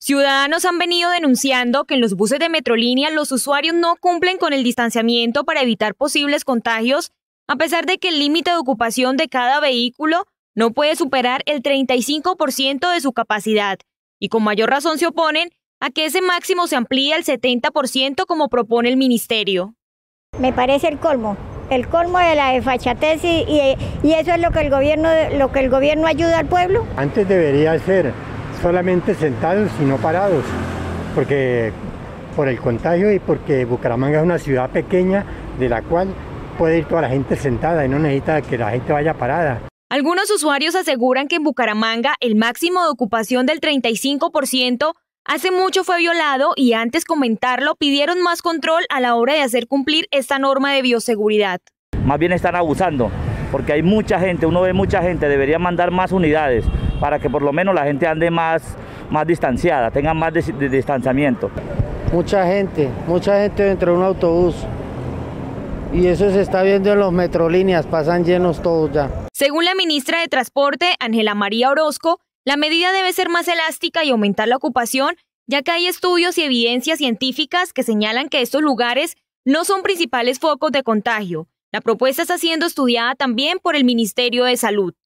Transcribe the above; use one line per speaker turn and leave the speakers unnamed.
Ciudadanos han venido denunciando que en los buses de Metrolínea los usuarios no cumplen con el distanciamiento para evitar posibles contagios, a pesar de que el límite de ocupación de cada vehículo no puede superar el 35% de su capacidad, y con mayor razón se oponen a que ese máximo se amplíe al 70% como propone el ministerio.
Me parece el colmo de la desfachatez y eso es lo que el gobierno ayuda al pueblo.
Antes debería ser solamente sentados y no parados, porque por el contagio y porque Bucaramanga es una ciudad pequeña de la cual puede ir toda la gente sentada y no necesita que la gente vaya parada.
Algunos usuarios aseguran que en Bucaramanga el máximo de ocupación del 35% hace mucho fue violado y antes comentarlo pidieron más control a la hora de hacer cumplir esta norma de bioseguridad.
Más bien están abusando, porque hay mucha gente, uno ve mucha gente, debería mandar más unidades para que por lo menos la gente ande más distanciada, tenga más distanciamiento.
Mucha gente dentro de un autobús y eso se está viendo en los Metrolíneas, pasan llenos todos ya.
Según la ministra de Transporte, Ángela María Orozco, la medida debe ser más elástica y aumentar la ocupación, ya que hay estudios y evidencias científicas que señalan que estos lugares no son principales focos de contagio. La propuesta está siendo estudiada también por el Ministerio de Salud.